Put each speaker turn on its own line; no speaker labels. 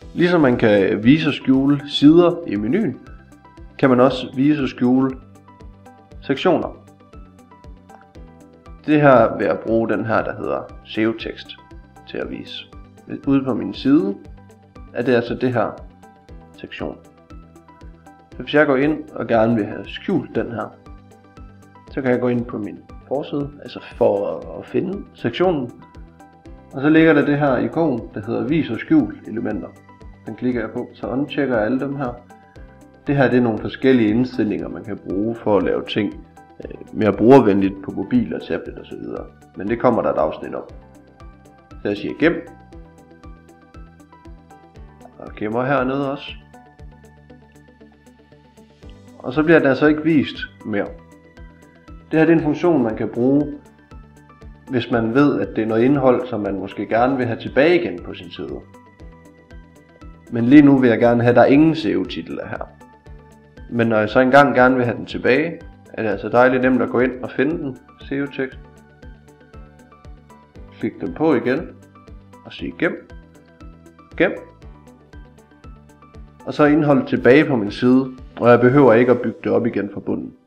Ligesom man kan vise og skjule sider i menuen, kan man også vise og skjule sektioner. Det her vil jeg bruge den her, der hedder SEO-tekst til at vise. Ude på min side er det altså det her sektion. Så hvis jeg går ind og gerne vil have skjult den her, så kan jeg gå ind på min forside, altså for at finde sektionen. Og så ligger der det her ikon, der hedder vis og skjul elementer. Den klikker jeg på, så untjekker jeg alle dem her. Det her det er nogle forskellige indstillinger, man kan bruge for at lave ting mere brugervenligt på mobil og tablet osv. Men det kommer der et afsnit om. Så jeg siger gem. Og gemmer hernede også. Og så bliver den altså ikke vist mere. Det her det er en funktion, man kan bruge, hvis man ved, at det er noget indhold, som man måske gerne vil have tilbage igen på sin side. Men lige nu vil jeg gerne have, at der ingen SEO-titler her. Men når jeg så engang gerne vil have den tilbage, er det altså dejligt nemt at gå ind og finde den, SEO-tekst. Klik den på igen, og sige gem. Gem. Og så er indholdet tilbage på min side, og jeg behøver ikke at bygge det op igen fra bunden.